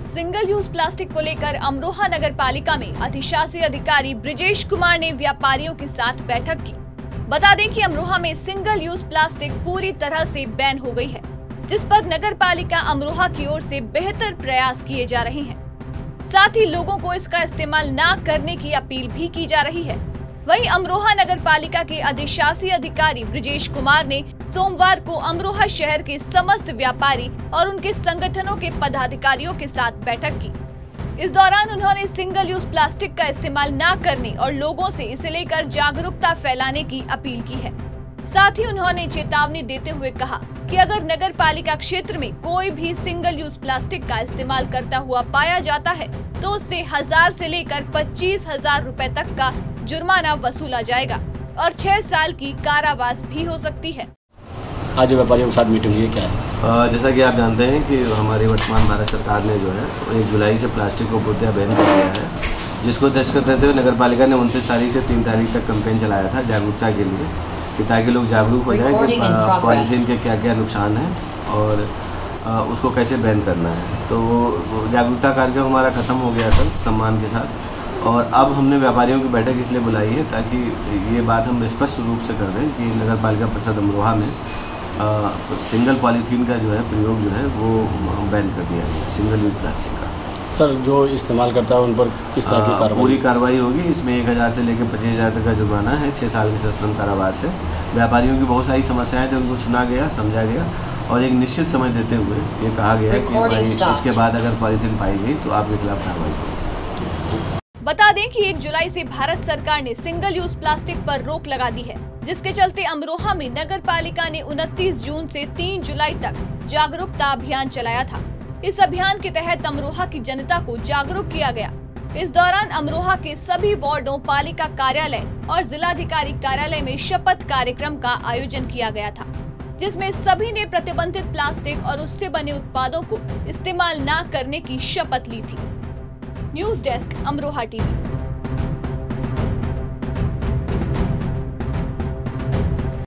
Single use plastic को लेकर अमरोहा नगर पालिका में अधिशासी अधिकारी ब्रिजेश कुमार ने व्यापारियों के साथ बैठक की। बता दें कि अमरोहा में सिंगल यूज प्लास्टिक पूरी तरह से बैन हो गई है, जिस पर नगर पालिका अमरोहा की ओर से बेहतर प्रयास किए जा रहे हैं। साथ ही लोगों को इसका इस्तेमाल न करने की अपील भी की जा रही है। वहीं अमरोहा नगर पालिका के अधिशासी अधिकारी ब्रिजेश कुमार ने सोमवार को अमरोहा शहर के समस्त व्यापारी और उनके संगठनों के पदाधिकारियों के साथ बैठक की। इस दौरान उन्होंने सिंगल यूज प्लास्टिक का इस्तेमाल न करने और लोगों से इसे लेकर जागरूकता फैलाने की अपील की है। साथ ही उन्होंने चेतावनी देते हुए कहा कि अगर नगर पालिका क्षेत्र में कोई भी सिंगल यूज प्लास्टिक का इस्तेमाल करता हुआ पाया जाता है तो उससे 1000 से लेकर 25,000 रुपए तक का जुर्माना वसूला जाएगा और 6 साल की कारावास भी हो सकती है। आज व्यापारियों के साथ मीटिंग हुई क्या है? जैसा कि आप जानते हैं कि हमारी वर्तमान भारत सरकार ने जो है 1 जुलाई से प्लास्टिक को पूर्णतः बैन कर दिया है, जिसको दृष्टि करते हुए नगर पालिका ने 29 तारीख से 3 तारीख तक कैंपेन चलाया था जागरूकता के लिए, कि ताकि लोग जागरूक हो जाएं कि पॉलीथीन के क्या क्या नुकसान है और उसको कैसे बैन करना है। तो जागरूकता कार्यक्रम हमारा ख़त्म हो गया कल सम्मान के साथ, और अब हमने व्यापारियों की बैठक इसलिए बुलाई है ताकि ये बात हम स्पष्ट रूप से कर दें कि नगर पालिका परिषद अमरोहा में सिंगल पॉलीथीन का जो है प्रयोग जो है वो बैन कर दिया गया, सिंगल यूज प्लास्टिक का। सर, जो इस्तेमाल करता है उन पर किस तरह की कार्रवाई? पूरी कार्रवाई होगी। इसमें 1000 से लेकर 25,000 तक का जुर्माना है, 6 साल की सश्रम कारावास है। व्यापारियों की बहुत सारी समस्याएं थी, उनको सुना गया, समझा गया और एक निश्चित समय देते हुए ये कहा गया कि भाई इसके बाद अगर पॉलीथीन पाई गई तो आपके खिलाफ कार्रवाई होगी। बता दें कि 1 जुलाई से भारत सरकार ने सिंगल यूज प्लास्टिक पर रोक लगा दी है, जिसके चलते अमरोहा में नगर पालिका ने 29 जून से 3 जुलाई तक जागरूकता अभियान चलाया था। इस अभियान के तहत अमरोहा की जनता को जागरूक किया गया। इस दौरान अमरोहा के सभी वार्डों, पालिका कार्यालय और जिलाधिकारी कार्यालय में शपथ कार्यक्रम का आयोजन किया गया था, जिसमें सभी ने प्रतिबंधित प्लास्टिक और उससे बने उत्पादों को इस्तेमाल न करने की शपथ ली थी। News desk, Amroha TV.